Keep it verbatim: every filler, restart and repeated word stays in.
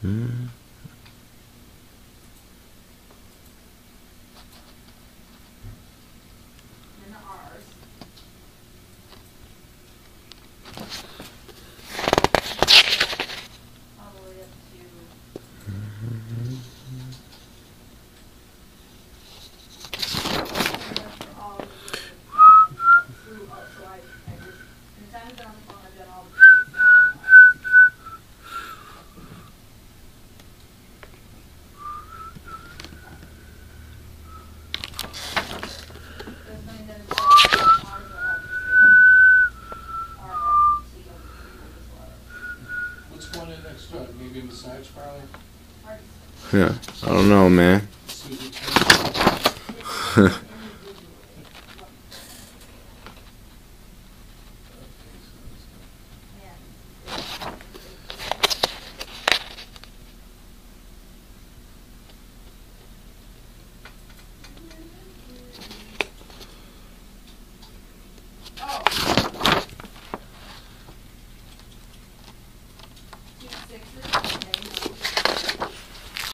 Mm. And the R's. All the way up to all the through up. So I, I just, anytime I've been on the phone, I've done all the pieces now on the R's. There's nothing that is all R's are all just R, S, and T on the three of this letter. What's going in next door? Maybe a massage parlor? Hard to say. Yeah, I don't know, man. Susie Q.